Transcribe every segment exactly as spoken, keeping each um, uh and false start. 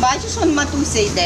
Бачиш, он матуся йде.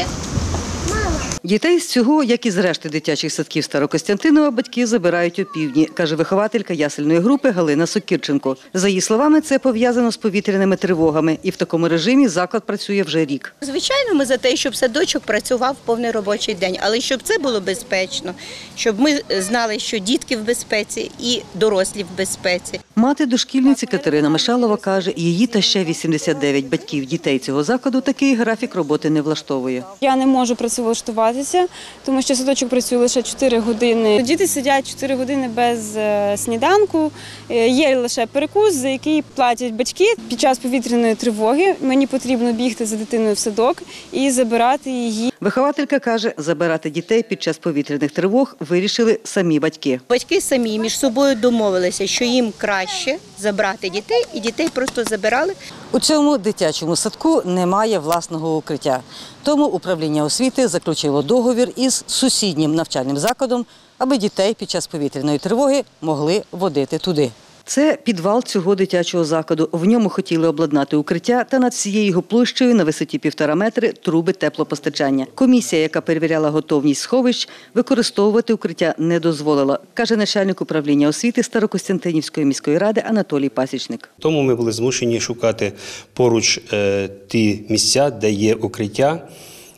Дітей з цього, як і з решти дитячих садків Старокостянтинова, батьки забирають опівдні, каже вихователька ясельної групи Галина Сокірченко. За її словами, це пов'язано з повітряними тривогами. І в такому режимі заклад працює вже рік. Звичайно, ми за те, щоб садочок працював повний робочий день, але щоб це було безпечно, щоб ми знали, що дітки в безпеці і дорослі в безпеці. Мати дошкільниці Катерина Мишалова каже, її та ще вісімдесят дев'ять батьків дітей цього закладу такий графік роботи не влаштовує. Я не можу працевлаштуватися, тому що садочок працює лише чотири години. Діти сидять чотири години без сніданку, є лише перекус, за який платять батьки. Під час повітряної тривоги мені потрібно бігти за дитиною в садок і забирати її. Вихователька каже, забирати дітей під час повітряних тривог вирішили самі батьки. Батьки самі між собою домовилися, що їм краще забрати дітей, і дітей просто забирали. У цьому дитячому садку немає власного укриття. Тому управління освіти заключило договір із сусіднім навчальним закладом, аби дітей під час повітряної тривоги могли водити туди. Це підвал цього дитячого закладу. В ньому хотіли обладнати укриття та над всією його площею на висоті півтора метри труби теплопостачання. Комісія, яка перевіряла готовність сховищ, використовувати укриття не дозволила, каже начальник управління освіти Старокостянтинівської міської ради Анатолій Пасічник. Тому ми були змушені шукати поруч е, ті місця, де є укриття,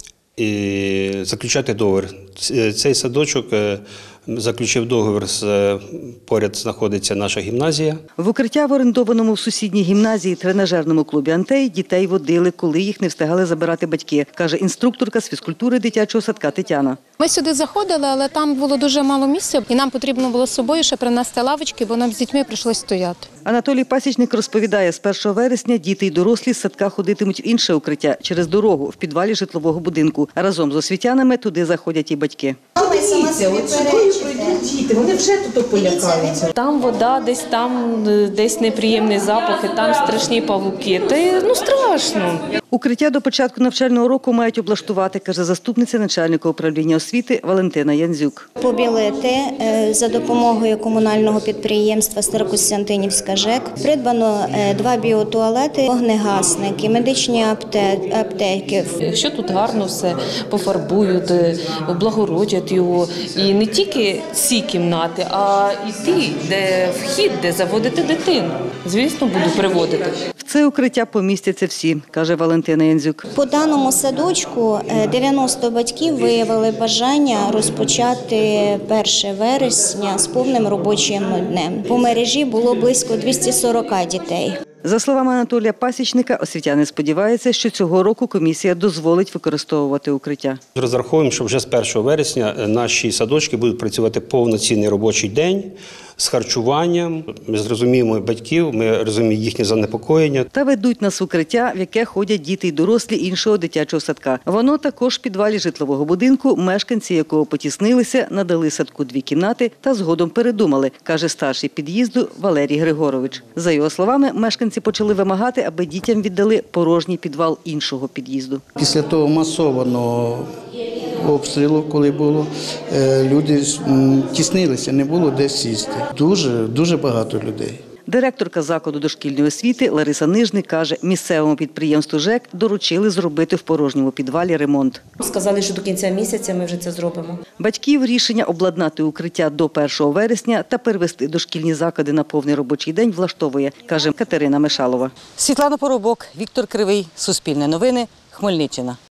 і заключати договір. Цей садочок е, заключив договір, з, поряд знаходиться наша гімназія. В укриття в орендованому в сусідній гімназії тренажерному клубі «Антей» дітей водили, коли їх не встигали забирати батьки, каже інструкторка з фізкультури дитячого садка Тетяна. Ми сюди заходили, але там було дуже мало місця, і нам потрібно було з собою ще принести лавочки, бо нам з дітьми прийшлось стояти. Анатолій Пасічник розповідає, з першого вересня діти й дорослі з садка ходитимуть в інше укриття через дорогу в підвалі житлового будинку. Разом з освітянами туди заходять і батьки. Дивіться, от сюди пройдуть діти, вони вже тут полякаються. Там вода, десь там десь неприємний запах, і там страшні павуки. Та ну страшно. Укриття до початку навчального року мають облаштувати, каже заступниця начальника управління освіти Валентина Янзюк. Побілити за допомогою комунального підприємства Старокостянтинівська ЖЕК. Придбано два біотуалети, вогнегасники, медичні аптеки. Якщо тут гарно все пофарбують, облагородять його, і не тільки ці кімнати, а і ті, де вхід, де заводити дитину. Звісно, буду приводити. В це укриття помістяться всі, каже Валентина Янзюк. По даному садочку дев'яносто батьків виявили бажання розпочати перше вересня з повним робочим днем. По мережі було близько двісті сорок дітей. За словами Анатолія Пасічника, освітяни сподіваються, що цього року комісія дозволить використовувати укриття. Розраховуємо, що вже з першого вересня наші садочки будуть працювати повноцінний робочий день з харчуванням. Ми зрозуміємо батьків, ми розуміємо їхнє занепокоєння. Та ведуть нас в укриття, в яке ходять діти й дорослі іншого дитячого садка. Воно також в підвалі житлового будинку, мешканці якого потіснилися, надали садку дві кімнати та згодом передумали, каже старший під'їзду Валерій Григорович. За його словами, мешканці почали вимагати, аби дітям віддали порожній підвал іншого під'їзду. Після того масованого обстрілу, коли було, люди тіснилися, не було де сісти. Дуже, дуже багато людей. Директорка закладу дошкільної освіти Лариса Нижник каже, місцевому підприємству ЖЕК доручили зробити в порожньому підвалі ремонт. Сказали, що до кінця місяця ми вже це зробимо. Батьків рішення обладнати укриття до першого вересня та перевести дошкільні заклади на повний робочий день влаштовує, каже Катерина Мишалова. Світлана Поробок, Віктор Кривий, Суспільне новини, Хмельниччина.